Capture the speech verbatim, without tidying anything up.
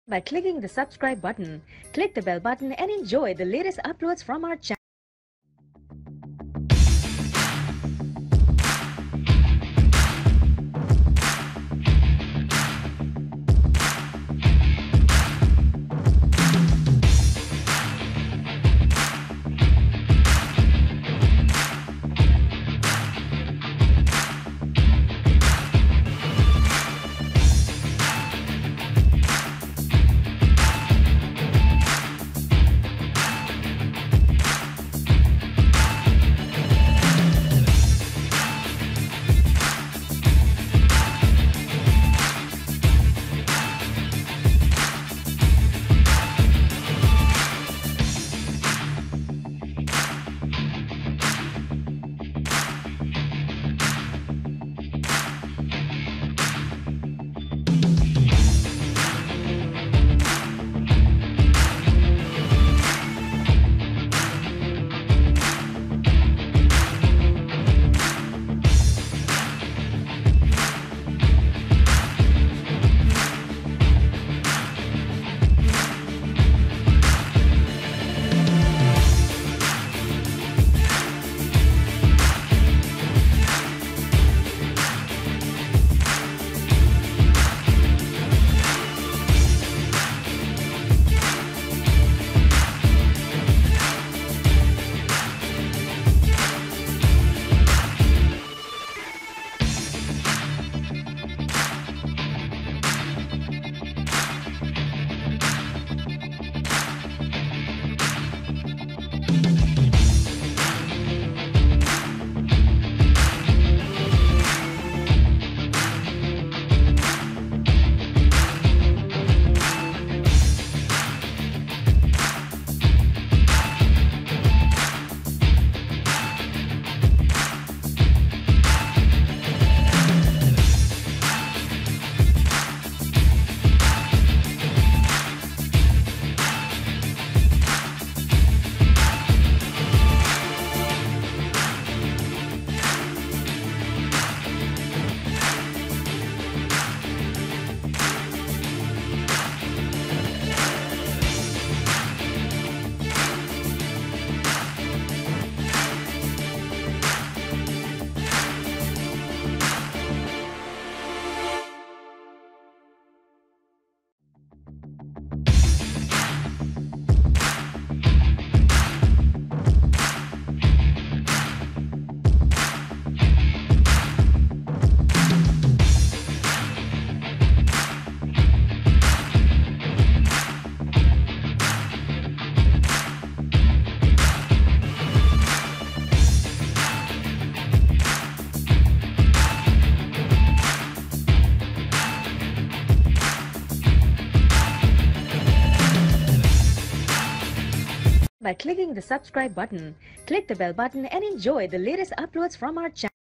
By clicking the subscribe button, click the bell button and enjoy the latest uploads from our channel. By clicking the subscribe button, click the bell button and enjoy the latest uploads from our channel.